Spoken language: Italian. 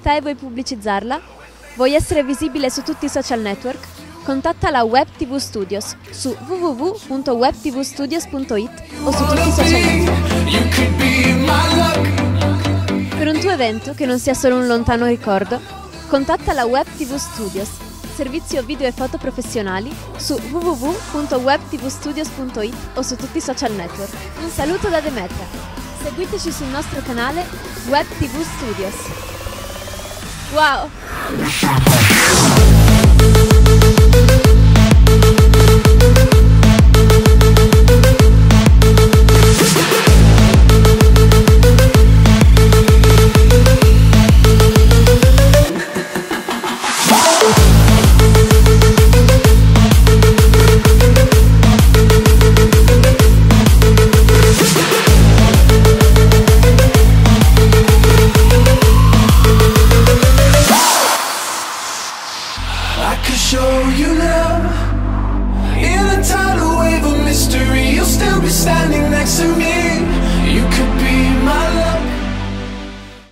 pubblicità e vuoi pubblicizzarla? Vuoi essere visibile su tutti i social network? Contatta la Web TV Studios su www.webtvstudios.it o su tutti i social network. Per un tuo evento che non sia solo un lontano ricordo, contatta la Web TV Studios, servizio video e foto professionali, su www.webtvstudios.it o su tutti i social network. Un saluto da Demetra. Seguiteci sul nostro canale Web TV Studios. Wow! I could show you love in a tidal wave of mystery. You'll still be standing next to me.